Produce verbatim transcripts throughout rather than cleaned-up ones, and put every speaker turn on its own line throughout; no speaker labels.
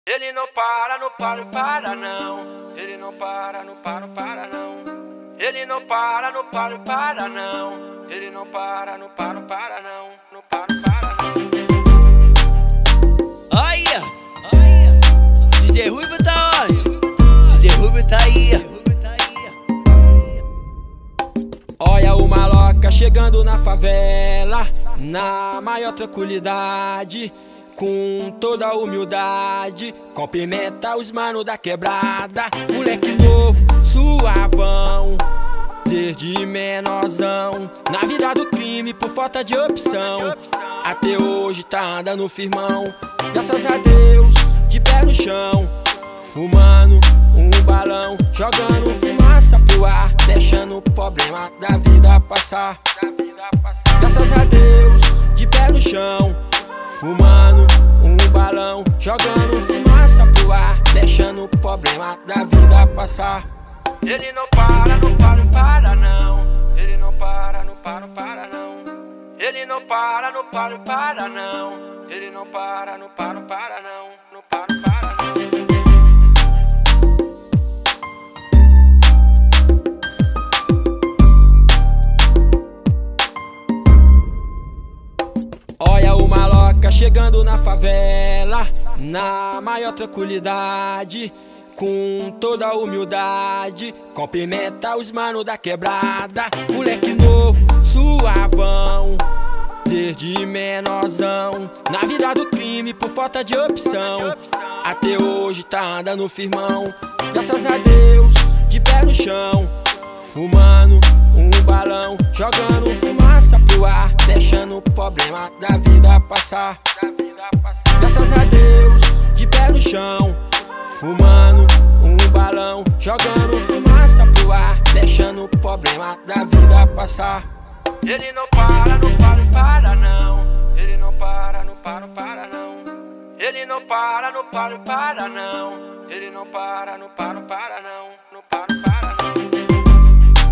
Ele não para, não para, não para não. Ele não para, não para, não para não. Ele não para, não para, não para não. Ele não para, não para, não para não. Não para, não para não.
Olha, olha, D J Ruivo tá onde? D J Ruivo tá aí.
Olha o maloca chegando na favela, na maior tranquilidade, com toda a humildade, cumprimenta os manos da quebrada. Moleque novo, suavão, desde menorzão, na vida do crime por falta de opção, até hoje tá andando firmão. Graças a Deus, de pé no chão, fumando um balão, jogando fumaça pro ar, deixando o problema da vida passar. Graças a Deus, de pé no chão, fumando um balão, jogando fumaça pro ar, deixando o problema da vida passar. Ele não para, não para, não para não. Ele não para, não para, não para não. Ele não para, não para, não para não. Ele não para, não para, não para não. Não para, não para não. Olha o maloca chegando na favela, na maior tranquilidade, com toda a humildade, cumprimenta os manos da quebrada. Moleque novo, suavão, desde menorzão, na vida do crime por falta de opção, até hoje tá andando firmão. Graças a Deus, de pé no chão, fumando um balão, jogando fumaça pro ar, deixando o problema da vida passar. Graças a Deus, de pé no chão, fumando um balão, jogando fumaça pro ar, deixando o problema da vida passar. Ele não para, não para, não para não. Ele não para, não para, não para não. Ele não para, não para, não para não. Ele não para, não para, não para não. Não para, não para não.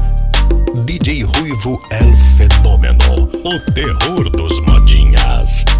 D J Ruivo é o fenômeno, o terror dos modinhas.